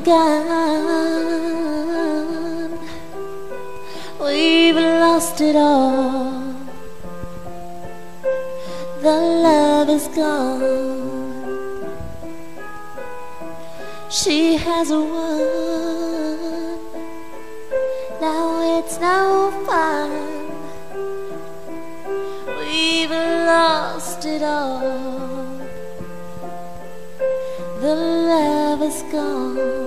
gone. We've lost it all. The love is gone. She has won. Now it's no fun. We've lost it all. The love is gone.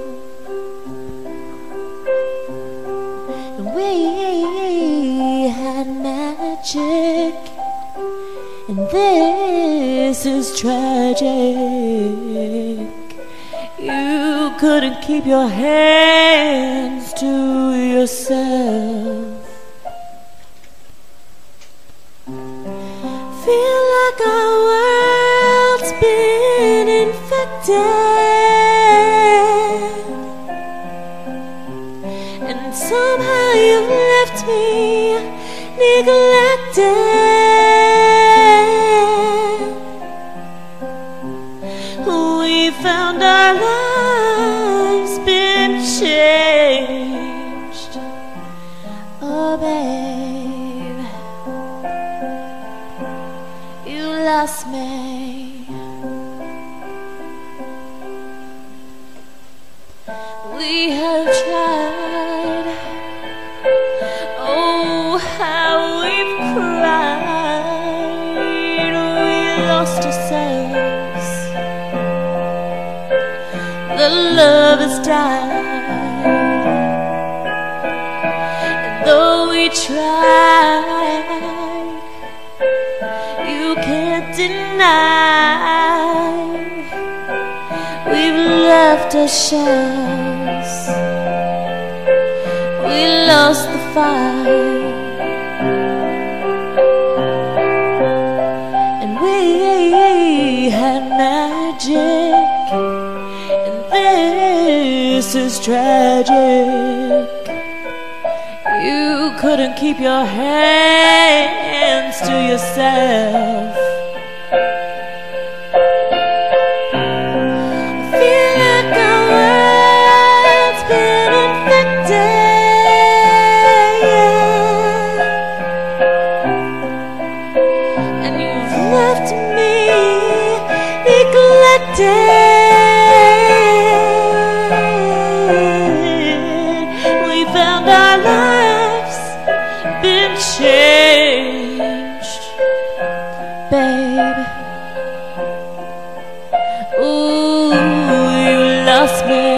And we had magic, and this is tragic. You couldn't keep your hands to yourself. Feel like our world's been infected, and somehow you've left me neglected. We found our lives been changed. Oh babe, you lost me. We have tried. Oh, how we've cried. We lost ourselves. The love has died. And though we tried, you can't deny we've left our shells. We lost the fight, and we had magic, and this is tragic. You couldn't keep your hands to yourself. Feel like our world's been infected, and you've left me neglected. We found our lives been changed, babe. Ooh, you lost me.